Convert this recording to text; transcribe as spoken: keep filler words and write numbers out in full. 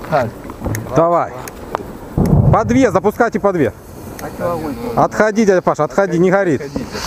Давай. По две, запускайте по две. Отходи, дядя Паша, отходи, не горит.